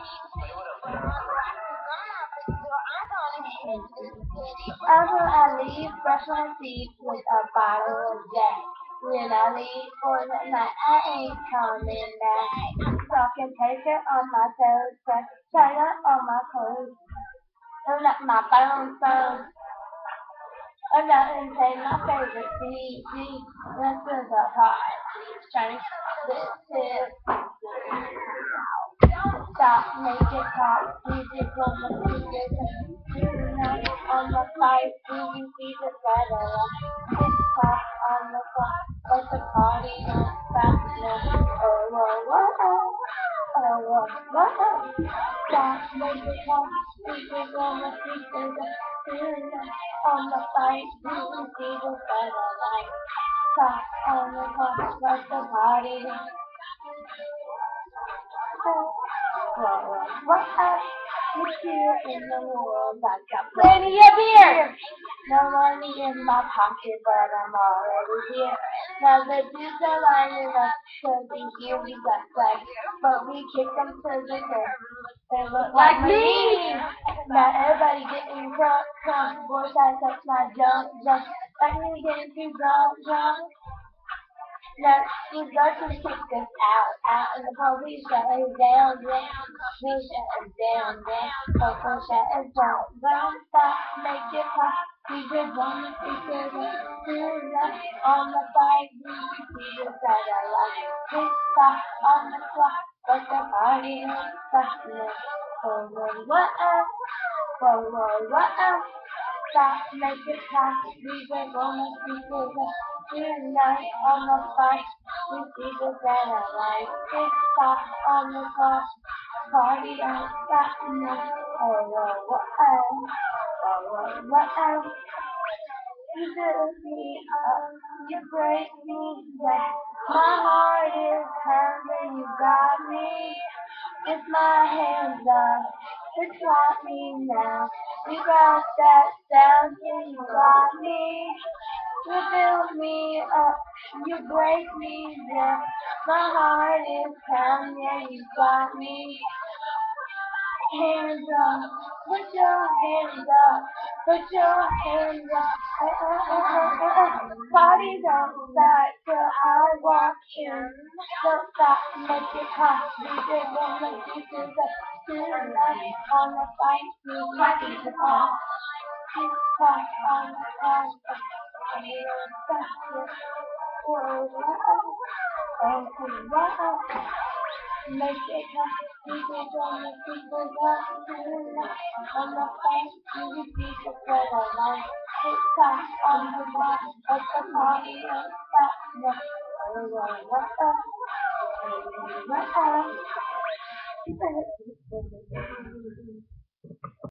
After I leave, brush my teeth with a bottle of Jack. When I leave for the night, I ain't coming back. Talking paper on my toes, press China on my clothes. Turn up my phone. I'm not insane, my favorite CD. This is a part. Chinese. This is stop, make it pop. Music on the speakers. On the fight, movie features satellite. Tick tock on the clock, but the party don't stop. Oh, whoa, whoa, oh, whoa, whoa. Stop, make it pop. Music on the speakers. On the fight, movie features satellite. Stop on the clock, but the party don't what else is here in the world? I got plenty of beer. No money in my pocket, but I'm already here. Now the dudes are lining up to be here. We got flags, but we kick them to the curb. They look like me. Now everybody getting drunk. Boys, I touch my jump. Like me getting too drunk. No, you got to kick this out, and the police shut us down, we shut us down, Coco shut us down, don't stop, make it pop, we just wanna see the on the bike, we see the satellite, tick tock on the clock, but the party don't stop, oh, what else, what else? Stop, make it pop, we just wanna see the tonight on the bike, we see the satellite. Tick tock on the clock, party don't stop now. Oh, what else? What else? You do me up, you break me down. My heart is pounding, you got me. With my hands up, it's got me now. You got that sound, you got me. You build me up, you break me down. My heart is pounding, yeah, you got me. Hands up, put your hands up, put your hands up. Party don't start till I walk in. Don't stop, make it pop. DJ wanna do tonight on the fight, you happy to pop. Tick tock on the clock, whoa, wow. Make it pop, DJ wanna do tonight on the fight, you happy to pop. Tick tock on the clock, but the party don't stop. What up?